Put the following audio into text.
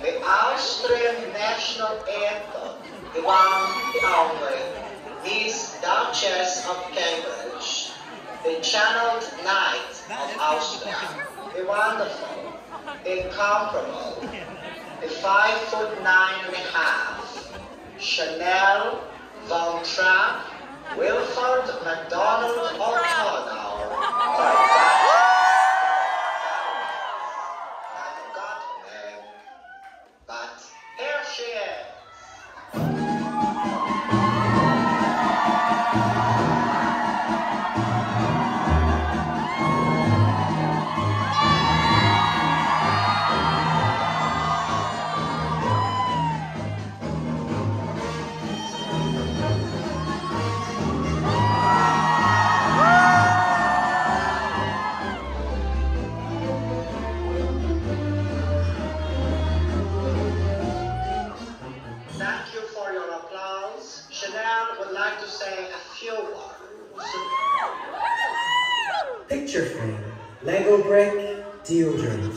the Austrian national anthem, the one only, is Duchess of Cambridge, the channeled knight of Austria, the wonderful, incomparable, the 5'9½", Chanel Von Trapp, Wilford MacDonald O'Connor, I forgot her name, but here she is. Thank you for your applause. Chanel would like to say a few words. Picture frame, Lego brick, deodorant.